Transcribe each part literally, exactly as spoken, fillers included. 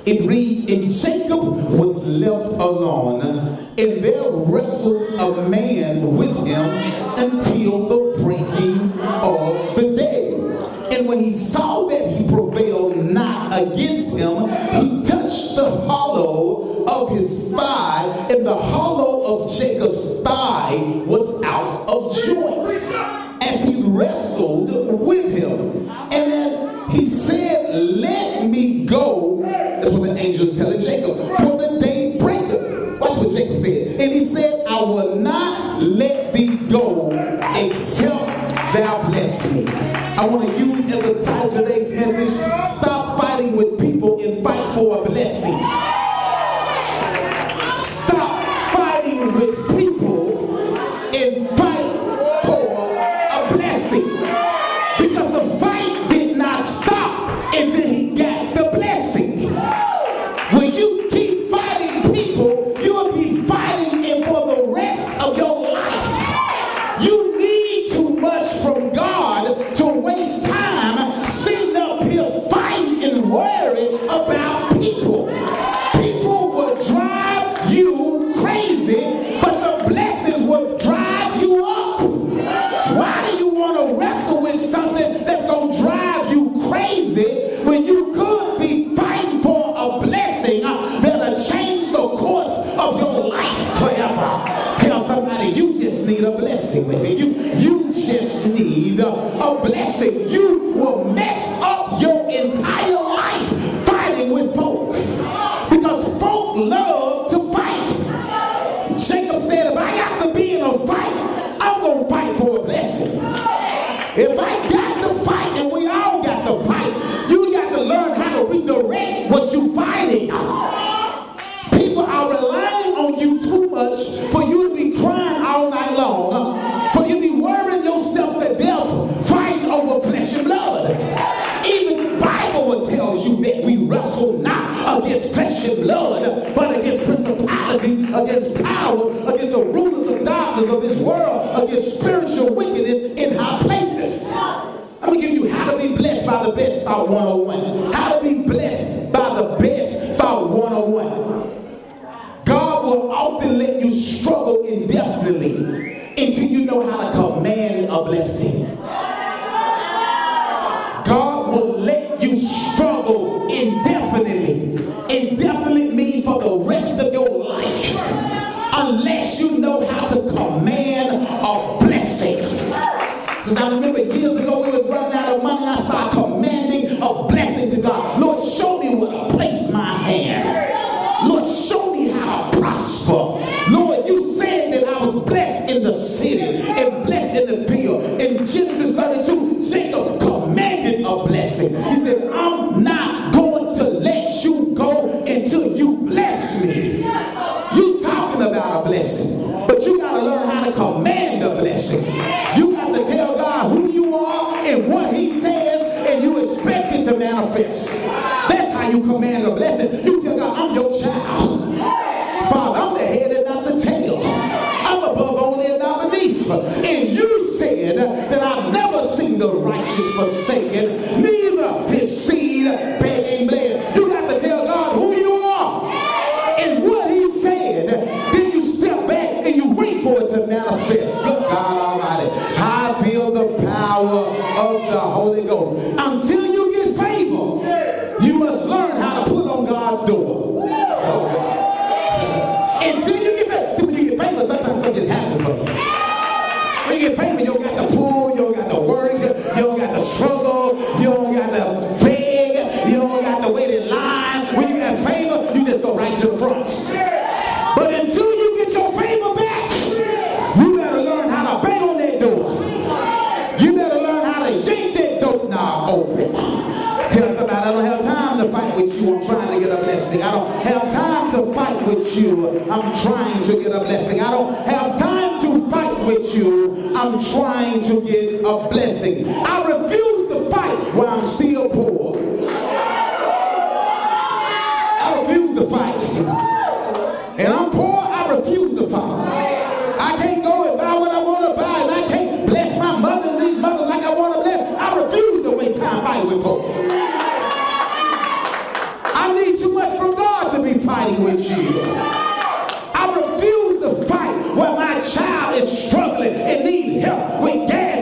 It reads, and Jacob was left alone, and there wrestled a man with him until the breaking of the day. And when he saw that he prevailed not against him, he touched the hollow of his thigh, and the hollow of Jacob's thigh was out of joints, as he wrestled with him. And then he said, let me go. That's what the angel is telling Jacob. For the day breaketh. Watch what Jacob said. And he said, I will not let thee go except thou bless me. I want to use as a title today's message, stop fighting with people and fight for a blessing. Stop fighting with people and fight for a blessing. Because the fight did not stop until he got the blessing. When you keep fighting people, you'll be fighting and for the rest of your life. You need too much from God to waste time sitting up here fighting and worrying about people. People will drive you crazy, but the blessings will drive you up. Why do you want to wrestle with something that's going to drive you crazy when you could be fighting for a blessing that'll change the course of your life forever? Tell somebody, you just need a blessing, baby. You, you just need a, a blessing. You will mess up your entire life fighting with folk, because folk love to fight. Jacob said, if I got to be in a fight, I'm going to fight for a blessing. If I got to fight, and we all got to fight, you got to learn how to redirect what you're fighting. People are relying on you too much for you to be crying all night long, for you to be worrying yourself to death fighting over flesh and blood. Even the Bible will tell you that we wrestle not against flesh and blood, but against principalities, against powers, against the rulers of darkness of this world, against spiritual wickedness in high places. I'm going to give you how to be blessed by the best thought one oh one. How to be blessed by the best thought one oh one. God will often let you struggle indefinitely until you know how to command a blessing. God will let you struggle indefinitely. Indefinitely means for the rest of your life, unless you know how to command a blessing. So I remember years ago we was running out of money. I started commanding a blessing to God. Lord, show me where to place my hand. Lord, show me how to prosper. Lord, you said that I was blessed in the city and blessed in the field. In Genesis thirty-two, Jacob commanded a blessing. He said, I'm not going to let you go until you bless me. You talking about a blessing, but you got to learn how to command a blessing. You got to tell God who you are and what he says, and you expect it to manifest. That's how you command a blessing. You tell God, I'm your child. Father, I'm the head and not the tail. I'm above only and not beneath. And you said that I've never seen the righteous forsaken, neither his seed begging bread. You got to tell God who you are and what he said. Then you step back and you wait for it to manifest. Good God Almighty, I feel the power of the Holy Ghost. Until you get favor, you must learn how to put on God's door. Okay. Until you get favor, see, when you get favor, sometimes something just happens for you. When you get favor, you don't got to pull, you don't got to work, you don't got to struggle, you don't got to beg, you don't got to wait in line. When you got favor, you just go right to the front. But until you get your favor back, you better learn how to bang on that door. You better learn how to yank that door knob open. Tell somebody, I don't have time to fight with you. I'm trying to get a blessing. I don't have time to fight with you. I'm trying to get a blessing. I don't have time to fight with you. I'm trying to get a blessing. I refuse to fight when I'm still poor. I refuse to fight. And I'm poor, I refuse to fight. I can't go and buy what I want to buy, and I can't bless my mother and these mothers like I want to bless. I refuse to waste time fighting with poor. I need too much fight with you. I refuse to fight where my child is struggling and need help with gas.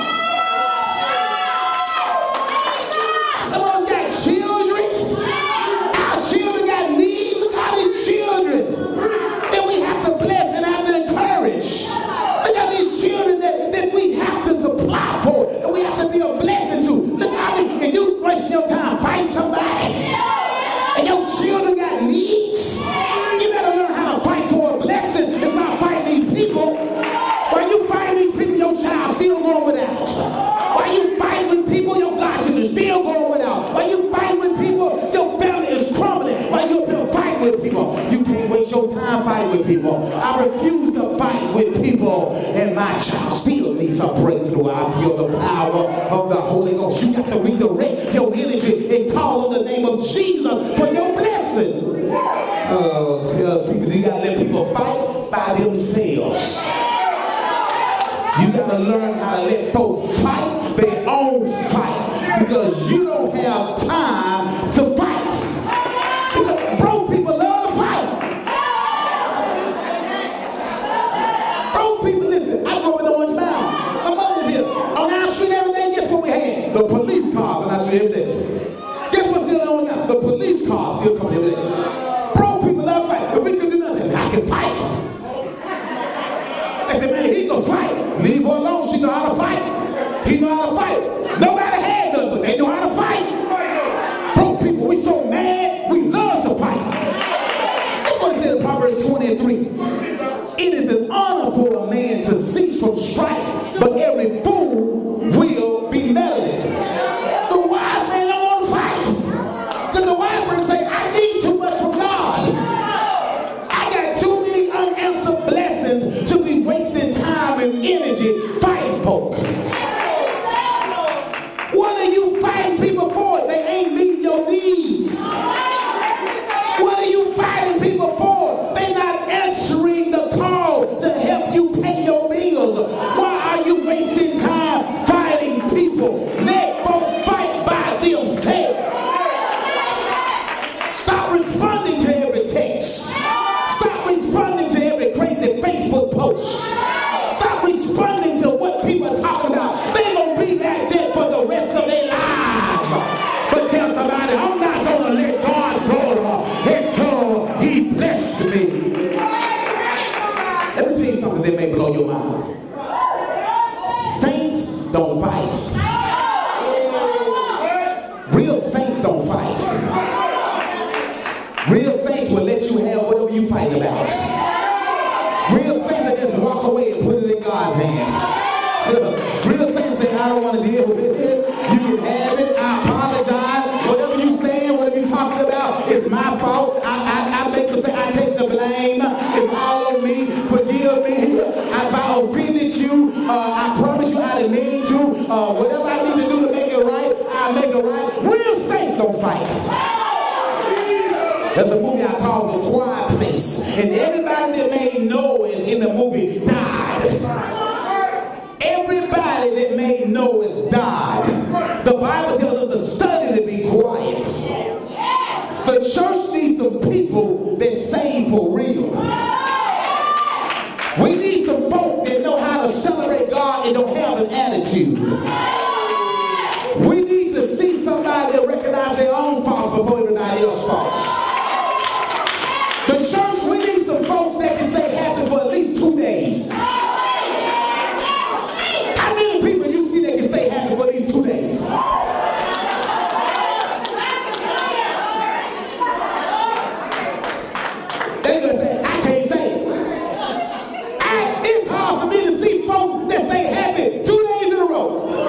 Some of us got children. Our children got needs. Look at these children. And we have to bless and have to encourage. Look at these children that, that we have to supply for. And we have to be a blessing to. Look at me. And you waste your time fighting somebody. And your children got needs. You better learn how to fight for a blessing and stop fighting these people. While you fighting these people, your child still going without. While you fighting with people, your godchildren still going without. While you fighting with people, your family is crumbling. While you're still fighting with people, you can't waste your time fighting with people. I refuse to fight with people, and my child still needs a breakthrough. I feel the power of the Holy Ghost. You got to redirect your energy and call on the name of Jesus for your blessing. Uh, tell people you got to let people fight by themselves. You got to learn how to let folks fight their own fight, because you don't have time to fight. Because broke people love to fight. Broke people, listen, I grew up in Orange Mound. My mother's here. On our street every day, guess what we had? The police cars on our street every day. Guess what's still on now? The police cars still come every day. Broke people love to fight. If we could do nothing, I can fight. They said, man, he gonna fight. Leave her alone. She know how to fight. He know how to fight. Nobody had none, but they know how to fight. Broke people, we so mad, we love to fight. That's what it says in Proverbs twenty and three. It is an honor for a man to cease from strife, but every fool will be meddling. The wise man don't want to fight. Because the wise person say, I need too much from God. I got too many unanswered blessings to be wasting time and energy fighting folks. What are you fighting people for? They ain't meeting your needs. What are you fighting people for? They not answering the call to help you pay your bills. Why are you wasting time fighting people? Let folks fight by themselves. Stop responding to every text. Stop responding to every crazy Facebook post. Stop responding to what people are talking about. They're going to be like that for the rest of their lives. But tell somebody, I'm not going to let God go until he bless me. Let me tell you something that may blow your mind. Saints don't fight. Real saints don't fight. Real saints will let you have whatever you fight about. Real saints will just walk away and put it in God's hand. Real saints say, I don't want to deal with it. You can have it. I apologize. Whatever you saying, whatever you talking about, it's my fault. I, I, I make mistake. I take the blame. It's all on me. Forgive me. If I offended you, uh, I promise you I didn't mean to. Uh, whatever I need to do to make it right, I'll make it right. Real saints don't fight. There's a movie I call The Quiet Place, and everybody that made noise in the movie died. Everybody that made noise died. The Bible tells us to study to be quiet. The church needs some people that save for real. We need some folk that know how to celebrate God and don't have an attitude. We need to see somebody that recognize their own faults before everybody else's faults. The church, we need some folks that can say happy for at least two days. How many people you see that can say happy for at least two days? They're going to say, I can't say it. I, it's hard for me to see folks that say happy two days in a row.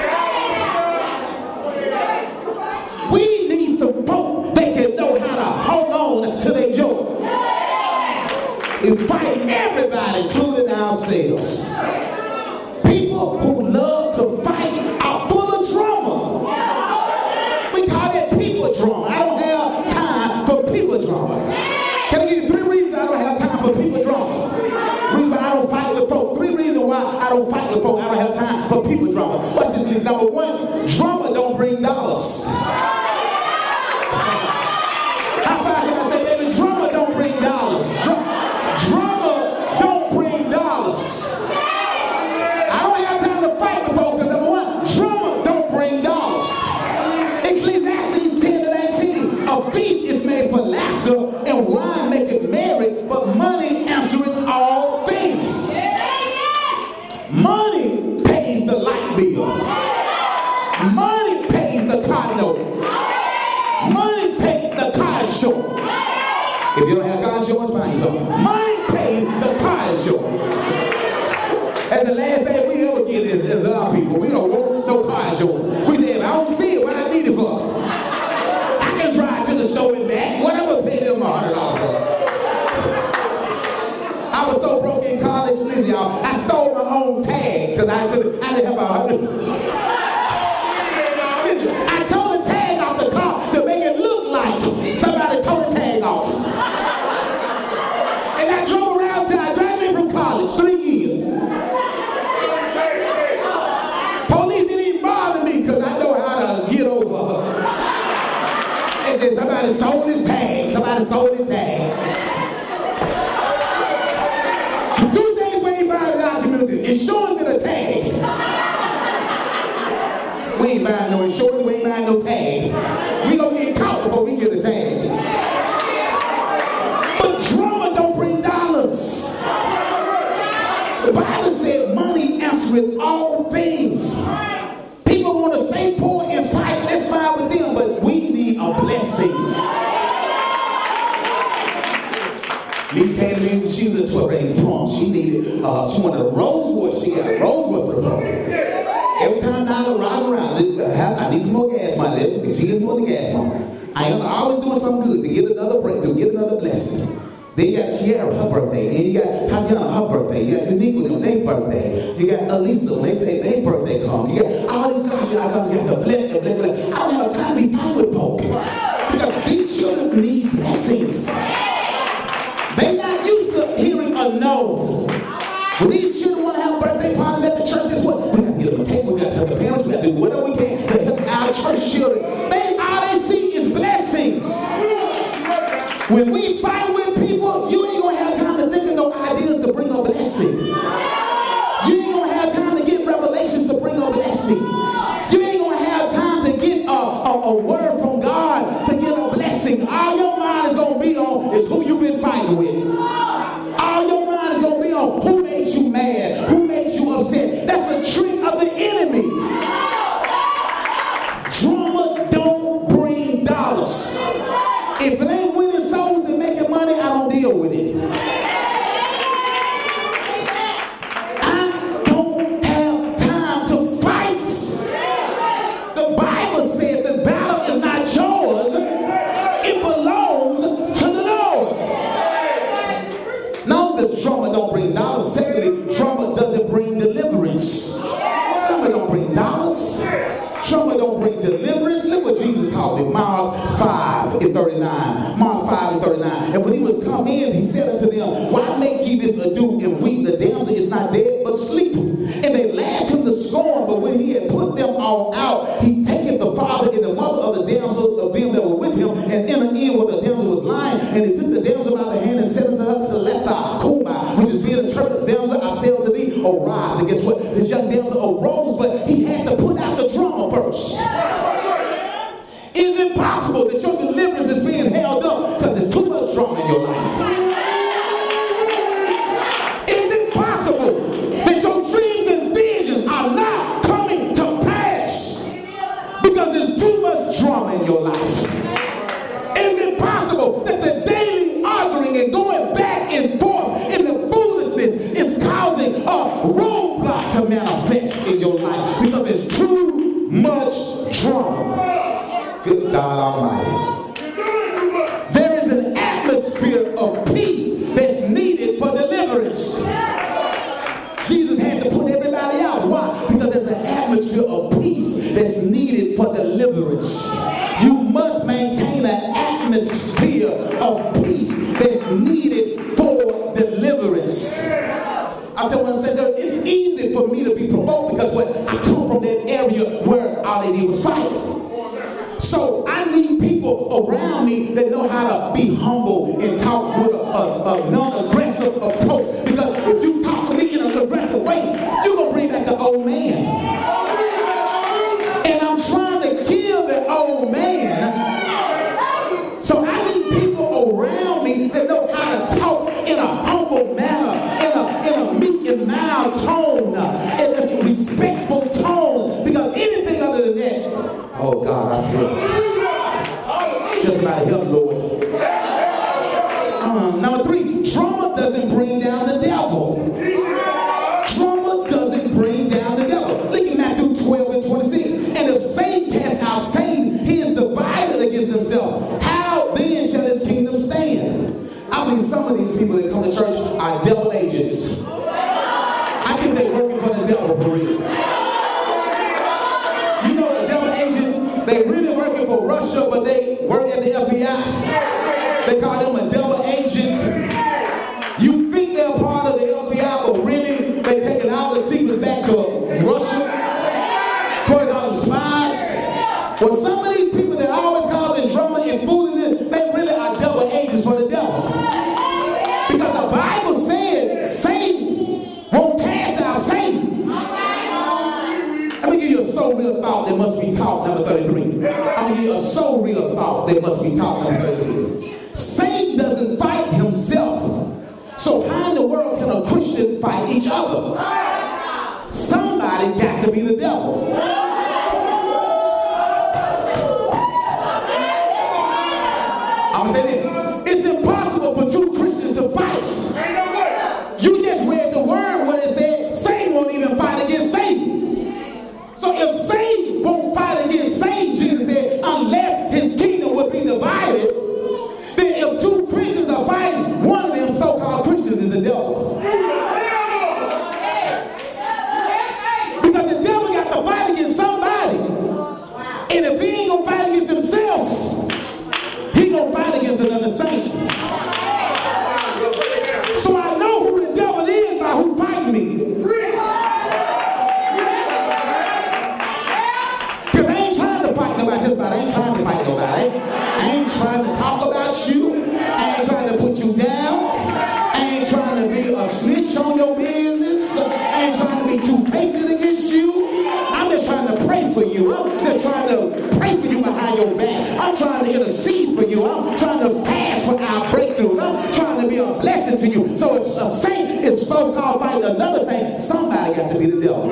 We need some folk that can know how to hold on to their joy. And fight everybody, including ourselves. People who love to fight are full of drama. We call that people drama. I don't have time for people drama. Can I give you three reasons I don't have time for people drama? Reasons why I don't fight with folk. Three reasons why I don't fight with folk. I don't have time for people drama. What's this? Number one, drama don't bring dollars. How fast can I say, baby, drama don't If you don't have car insurance, find some. Mine pays the car insurance. And the last thing we ever get is, is our people. We don't want no car insurance. We say, if I don't see it, what I need it for? I can drive to the store and back. What I'm going to pay them a hundred dollars for? I was so broke in college, listen, y'all. I stole my own tag because I, could, I didn't have a hundred. Listen, I tore the tag off the car to make it look like somebody tore the tag off. And I drove around till I graduated from college, three years. Police didn't even bother me because I know how to get over her. They said somebody stole his tag, somebody stole his tag. Two days we ain't buying documents, insurance and a tag. We ain't buying no insurance, we ain't buying no tag. We gonna get caught before we get a tag. But drama don't bring dollars. The Bible said money answereth all things. People want to stay poor and fight, let's fight with them, but we need a blessing. Lisa had me, she was a twelve grade prom. She needed, uh, she wanted a Rosewood. She got a Rosewood for the prom. Every time I ride around, I need some more gas money. She gets more gas money. I am always doing something good to get another breakthrough, get another blessing. Then you got Kiara, her birthday. Then you got Tatiana, her birthday. You got Unique with them, their birthday. You got Elisa, when they say their birthday come. You got all these guys that come to bless them, bless them. I don't have time to be fine with folk. Because these children need blessings. They not used to hearing a no. When these children want to have birthday parties at the church, guess what? We got to get them a cake, we got to help the parents, we got to do whatever we can to help our church children. They, all they see is blessings. When we fight with people, you ain't going to have time to think of no ideas to bring a blessing. You ain't going to have time to get revelations to bring a blessing. You ain't going to have time to get a, a, a word from God to get a blessing. All your mind is going to be on is who you've been fighting with. All your mind is going to be on who made you mad, who made you upset. That's a trick of the enemy. Drama don't bring dollars. If it ain't winning souls and making money, I don't deal with it. I don't have time to fight. The Bible says the battle is not yours. It belongs to the Lord. Now this drama don't bring dollars. Secondly, drama doesn't bring deliverance. Drama don't bring dollars. Drama don't bring deliverance. Look what Jesus taught me. Mark five and thirty-nine. Mark five and thirty-nine. And when he was come in, he said unto them, why make ye this ado and weep? The damsel is not dead, but sleeping. And they laughed him to scorn. But when he had put them all out, he taketh the father and the mother of the damsel of them that were with him, and entered in where the damsel was lying. And he took the damsel by the hand and said unto her, Talitha Kuma, which is being interpreted, damsel, I say unto thee, arise. And guess what? This young damsel arose, but he had to put out the drama first. Is it possible that your deliverance is being held up because there's too much drama in your life? Is it possible that your dreams and visions are not coming to pass because there's too much drama in your life? Is it possible that the daily arguing and going back and forth in the foolishness is causing a roadblock to manifest in your life because there's too much drama? Good God Almighty. There is an atmosphere of peace that's needed for deliverance. Jesus had to put everybody out. Why? Because there's an atmosphere of peace that's needed for deliverance. You must maintain an atmosphere of peace that's needed for deliverance. I said, when I said, it's easy for me to be provoked because what I come from that area where all they did was fight. So I need people around me that know how to be humble and talk with a, a, a non-aggressive approach. Because if you talk to me in an aggressive way, you're going to bring back the old man. And I'm trying to kill the old man. So I need people around me that know how to talk in a humble manner, in a, in a meek and mild tone, in a respectful tone. Because anything other than that, oh God, I feel just like him, Lord. doesn't bring down the devil. Drama doesn't bring down the devil. Look at Matthew twelve and twenty-six. And if Satan casts out Satan, he is divided against himself. How then shall his kingdom stand? I mean, some of these people that come to church are devil agents. I think they're working for the devil for real. You know, the devil agent, they really working for Russia, but they work at the F B I. They call them a devil agent. You think they're part of the F B I, but really they're taking all the secrets back to Russia. Putting all the spies. Well, some of these people that always causing drama and foolishness, they really are devil agents for the devil. Because the Bible said Satan won't cast out Satan. Let me give you a so real thought that must be taught, number thirty-three. I'm going to give you a so real thought that must be taught, number thirty-three. Satan doesn't fight himself. So how in the world can a Christian fight each other? Somebody got to be the devil. I'm saying it's impossible for two Christians to fight. You just read the word where it said Satan won't even fight against Satan. So if Satan won't fight against Satan, Jesus said, unless his kingdom will be divided, then if two Christians are fighting, one of them so-called Christians is the devil. Because the devil got to fight against somebody. And if he ain't going to fight against himself, he going to fight against another saint. So I know who the devil is by who fighting me. Because I ain't trying to fight nobody. This I ain't trying to fight nobody. I ain't trying to talk about you. I ain't trying to put you down. I ain't trying to be a snitch on your business. I ain't trying to be two-faced against you. I'm just trying to pray for you. I'm just trying to pray for you behind your back. I'm trying to intercede for you. I'm trying to pass for our breakthrough. I'm trying to be a blessing to you. So if a saint is so-called fighting another saint, somebody got to be the devil.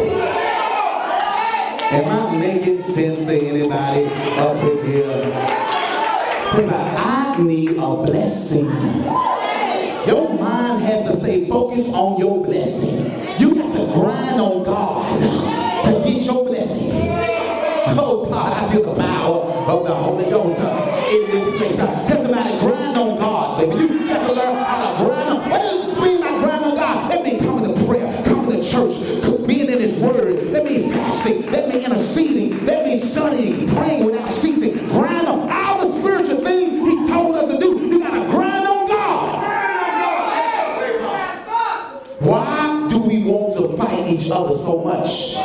Am I making sense to anybody up in here? I need a blessing. Your mind has to say, focus on your blessing. You got to grind on God to get your blessing. Oh God, I feel the power of the Holy Ghost uh, in this place. Uh, tell somebody, grind on God, baby. You got to learn how to grind on. What does it mean by grind on God? That means coming to prayer, coming to church, being in His Word. That means fasting. That means interceding. That means studying, praying without ceasing. Grind on all the spiritual things He told us to do. You got to grind on God. Why do we want to fight each other so much?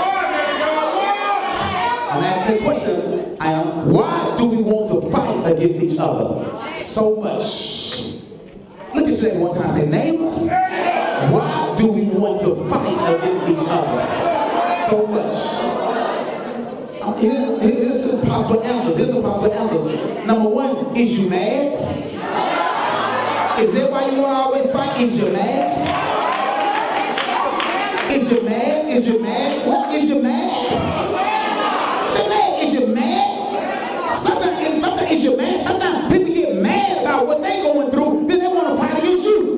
I'm asking a question. I am, why do we want to fight against each other so much? Look at that one time. Say, neighbor, why do we want to fight against each other so much? Um, here, here's a possible answer. Here's a possible answer. Number one, is you mad? Is that why you want to always fight? Is you mad? Is you mad? Is you mad? What? Is you mad? Say mad. Is you mad? Sometimes, sometimes is you mad? Sometimes people get mad about what they're going through, then they want to fight against you.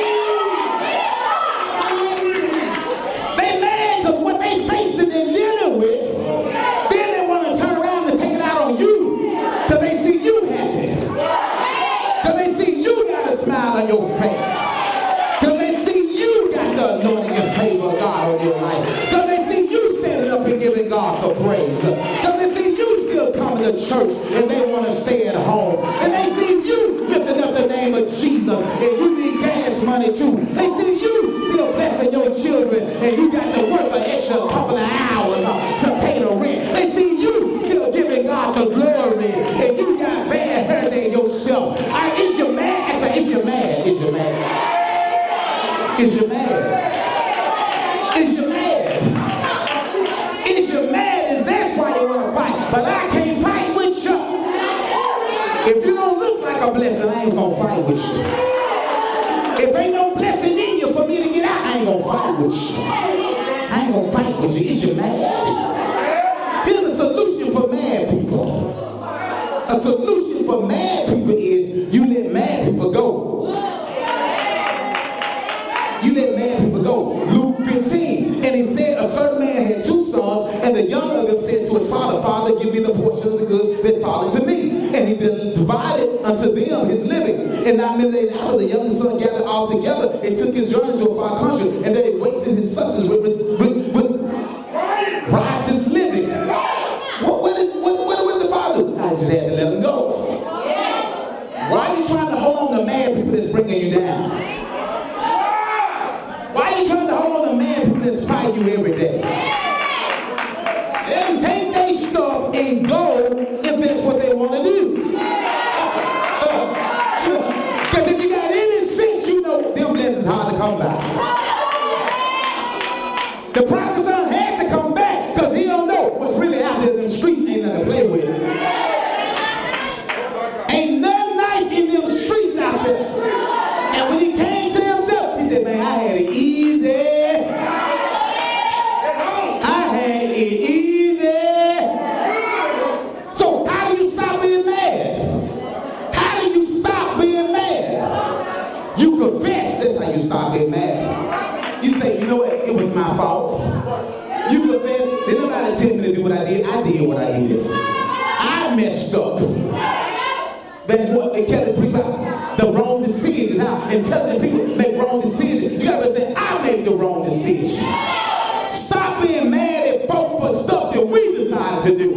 They mad because what they facing and dealing with, then they want to turn around and take it out on you because they see you happy. Because they see you got a smile on your face. Because they see you got the anointing and favor of God on your life. Because they see you standing up and giving God the praise. Because they see you still coming to church and they want to stay at home. And they see you lifting up the name of Jesus and you need gas money too. They see you still blessing your children and you got to work an extra couple of hours uh, to pay the rent. They see you still giving God the glory and you got bad hair day yourself. I, is you mad? I say, is you mad? Is you mad? Is you mad? Is you mad? Is you mad? Is that's why you want to fight? But I can't fight with you. If you don't look like a blessing, I ain't gonna fight with you. If ain't no blessing in you for me to get out, I ain't gonna fight with you. I ain't gonna fight with you. Is you mad? Here's a solution for mad people. A solution for mad people is you let mad people go. them his living. And not many days after, the youngest son gathered all together and took his journey to a far country, and there he wasted his substance with, with, with, with riotous living. What, what, is, what, what, what did the father do? I just had to let him go. Why are you trying to hold on to mad people that's bringing you down? Why are you trying to hold on to mad people that's fighting you every day? Let them take their stuff and go if that's what they want to do. Because if you got any sense, you know them blessings hard to come back. The prodigal son had to come back because he don't know what's really out there in them streets. Ain't nothing to play with. Ain't nothing nice in them streets out there. And when he came to himself, he said, man, I had it easy. I had it easy. So how do you stop being mad? How do you stop being mad? You confess. That's how you stop being mad. You say, you know what? It was my fault. You confess. Did nobody tell me to do what I did? I did what I did. I messed up. That's what they kept it preach about. The wrong decisions. How intelligent people make wrong decisions. You gotta say, I made the wrong decision. Stop being mad at folk for stuff that we decided to do.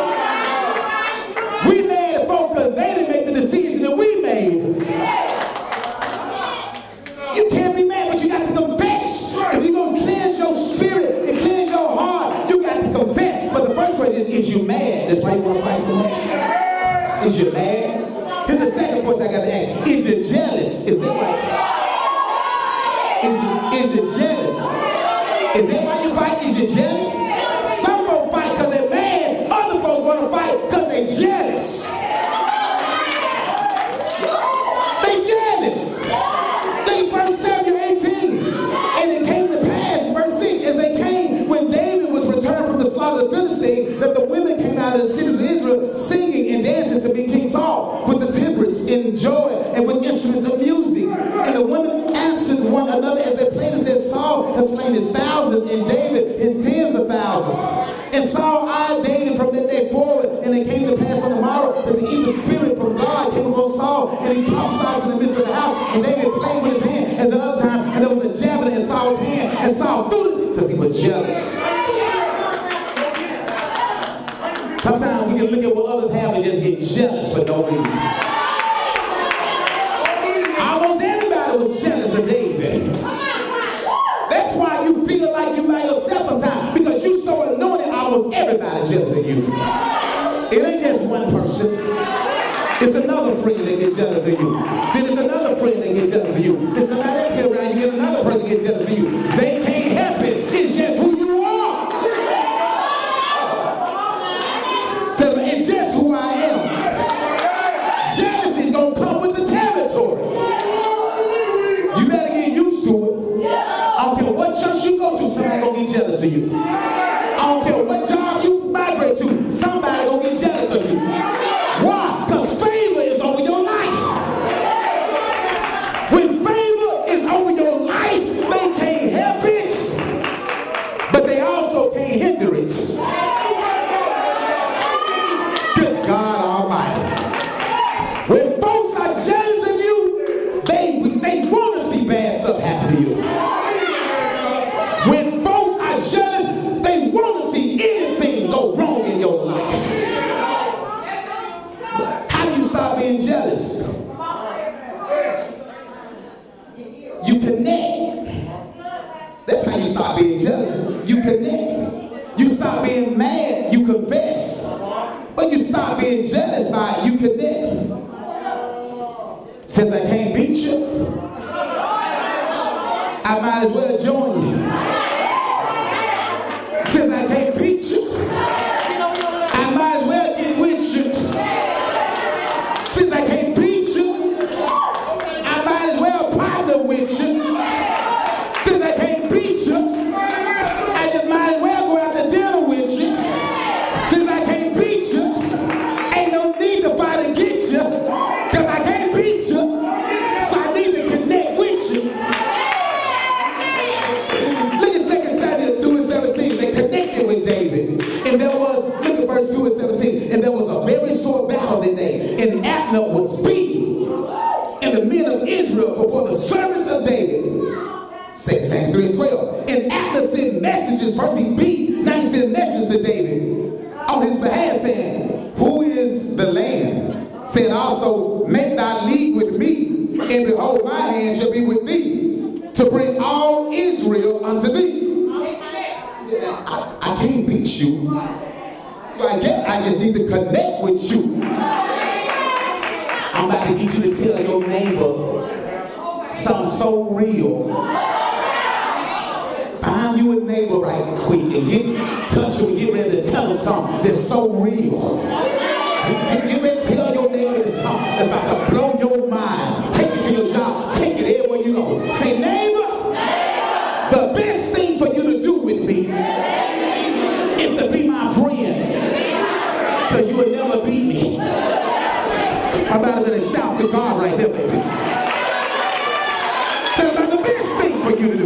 We mad at folk because they didn't make the decision that we made. You can't be mad, but you got to confess. If you're going to cleanse your spirit and cleanse your heart, you got to confess. But the first way is, is you mad? That's why you want Christ so much. Is you mad? Here's the second question I got to ask. Is you jealous? Is that right? Is you, is you jealous? Is that why you fight? Is you jealous? Some folks fight because they're mad. Other folks want to fight because they're jealous. They jealous. They First Samuel eighteen. And it came to pass, verse six, as they came, when David was returned from the slaughter of the Philistines, that the women came out of the cities of Israel singing and dancing to meet King Saul with the timbrels in joy and with instruments of music. And the women answered one another as they played and said, Saul has slain his thousands and David his tens of thousands. And Saul eyed David from that day forward, and it came to pass on the morrow that the evil spirit from God came upon Saul, and he prophesied in the midst of the house, and David played with his hand as the other time, and there was a javelin in Saul's hand, and Saul threw it because he was jealous. Sometimes we can look at what others have and just get jealous for no reason. Almost everybody was jealous of David. That's why you feel like you by yourself sometimes, because you so anointed, almost everybody jealous of you. It ain't just one person. It's another friend that gets jealous of you. Then it's another friend that gets jealous of you. Then somebody else get around, you get another person that gets jealous of you. They can't help it. It's just who you are. It's just who I am. Jealousy gonna come with the territory. You better get used to it. I don't care what church you go to, somebody gonna get jealous of you. I don't care what job you migrate to, somebody gonna get jealous of you. Why? Because favor is over your life. When favor is over your life, they can't help it, but they also can't hinder it. Good God Almighty. When folks are jealous of you, they, they want to see bad stuff happen to you. When folks are jealous, they want to see anything go wrong in your life. How do you stop being jealous? You connect. That's how you stop being jealous. You connect. You stop being mad. You confess. But you stop being jealous by it. You connect. Since I can't beat you, I might as well join you. Since I can't beat you, I might as well get with you. Since I can't beat you, I might as well partner with you. Since I can't beat you, I just might as well go out to dinner with you. Since I can't beat you, ain't no need to fight against you, because I can't beat you, so I need to connect with you. Look at three and twelve. And after sending messages, verse B, now he sent messages to David on his behalf, saying, who is the land? Saying also, make thy league with me, and behold, my hand shall be with thee, to bring all Israel unto thee. I, I can't beat you, so I guess I just need to connect with you. I'm about to get you to tell your neighbor something so real. Find you a neighbor right quick and get touch him and get ready to tell him something that's so real. You, you better tell your neighbor something that's about to blow your mind. Take it to your job. Take it everywhere you go. Say, neighbor, neighbor, the best thing for you to do with me is to be my friend. Because you will never beat me. Somebody better shout to God right there, baby. That's about the best thing for you to do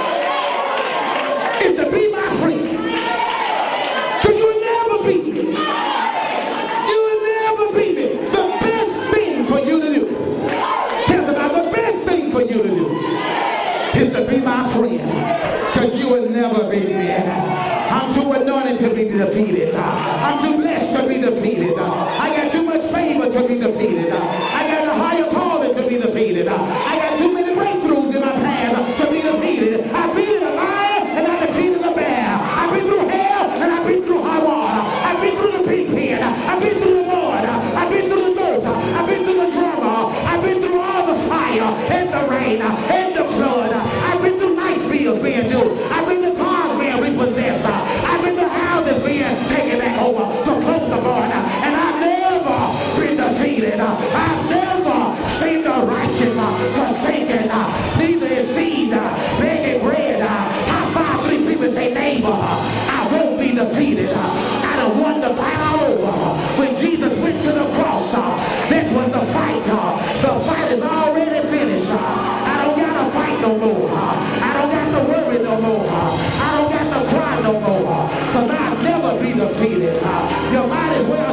is to be my friend. Because you will never beat me. You will never beat me. The best thing for you to do. That's about the best thing for you to do is to be my friend. Because you will never beat me. I'm too anointed to be defeated. I'm too blessed to be defeated. I got too much favor to be defeated. I got a higher calling to be defeated. I got too many breakthroughs in my past to be defeated. I've been a lion and I defeated a bear. I've been through hell and I've been through high water. I've been through the pig pen. I've been through the Lord. I've been through the dirt. I've been through the drama. I've been through all the fire and the rain and the flood. I've been through nice bills being due. I've been to cars being repossessed. I've been to houses being taken back over for close upon. And I've never been defeated. I've never seen the righteous forsaken. Neither is seed begging bread. High five three people say, neighbor, I won't be defeated. I done won the fight all over. When Jesus went to the cross, that was the fight. The fight is already finished. I don't got to fight no more. I don't got to worry no more. I don't got to cry no more. Because I'll never be defeated. You might as well